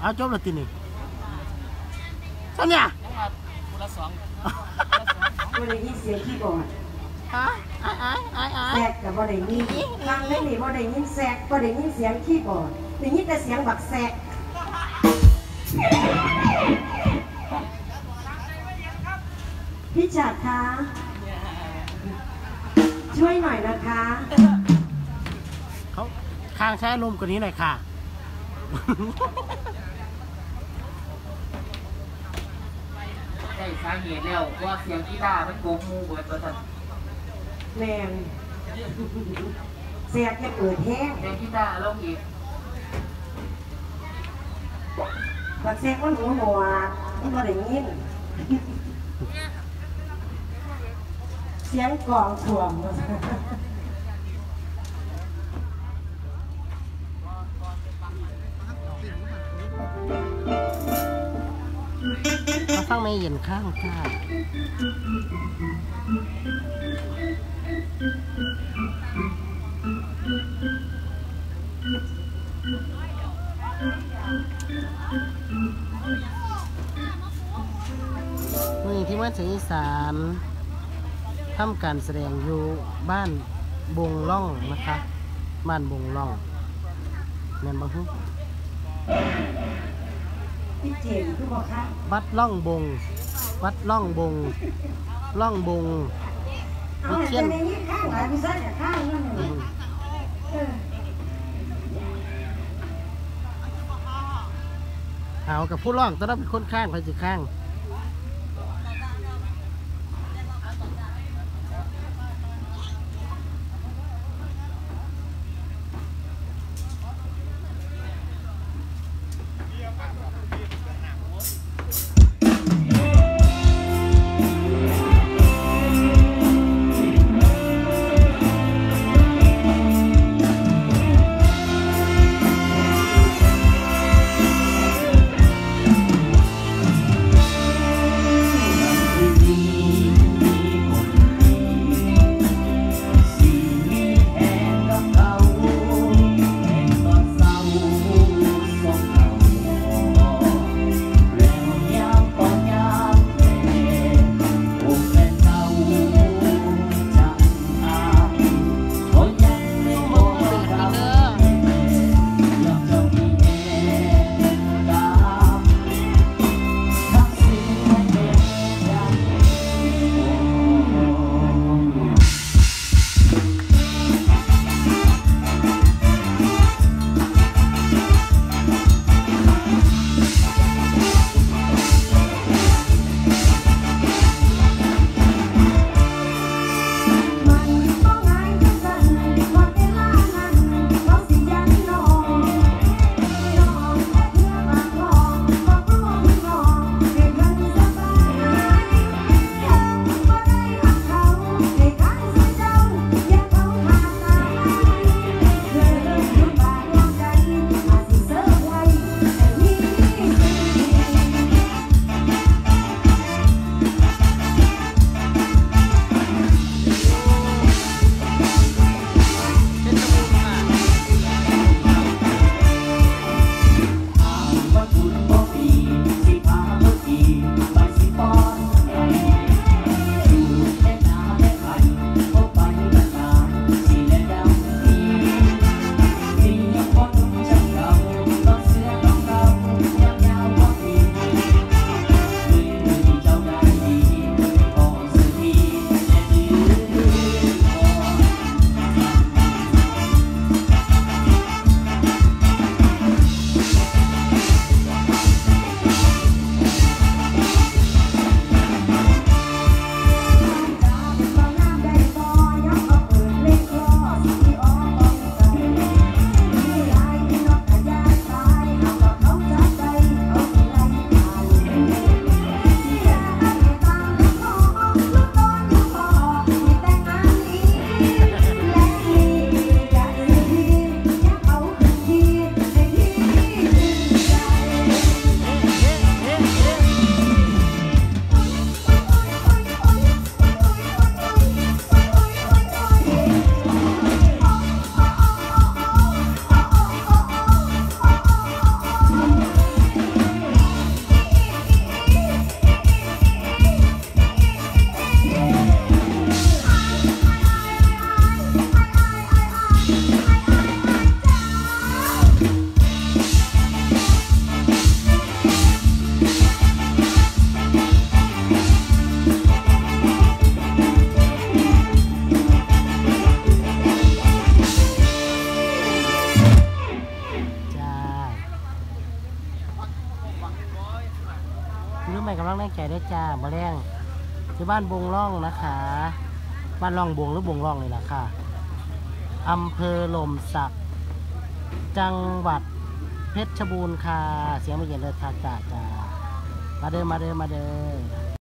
เอาจบแล้วทีนี้สัญญาคนละ2 บ่ได้ยินเสียงคีย์บอร์ดแซกกับบ่ได้ยินฟังได้นี่บ่ได้ยินแซกบ่ได้ยินเสียงคีย์บอร์ดได้ยินแต่เสียงบักแซกพี่จัดคะช่วยหน่อยนะคะเขาข้างใช้ลมกว่านี้หน่อยค่ะได้สาเหตุแล้วว่าเสียงกีตาร์มันโกงมูเบิดตัวท่านแมนเสียแค่เปิดแห้งเสียงกีตาร์ลงอีกบักแซกมันหัวมันบ่ได้ยินเสียงกลองถ่วงมาฟังไม่เย็นข้างค่ะนี่ที่มาจากอีสานทำการแสดงอยู่บ้านบงล่องนะคะบ้านบงล่องแม่นบ่ฮู้พี่เจมคือบอกค่ะวัดล่องบงวัดล่องบงล่องบงเอาแต่ในนี้ข้างหลายพี่ซ่าอย่าข้างนั่นเลยเอากับผู้ร้องต้องเป็นคนข้างใครจะข้างได้จ้าบ่แรงที่บ้านบงล่องนะคะบ้านล่องบงหรือบงล่องนี่แหละค่ะอำเภอหล่มสักจังหวัดเพชรบูรณ์ค่ะเสียงไม่เย็นเลยค่ะจ้ามาเด้อ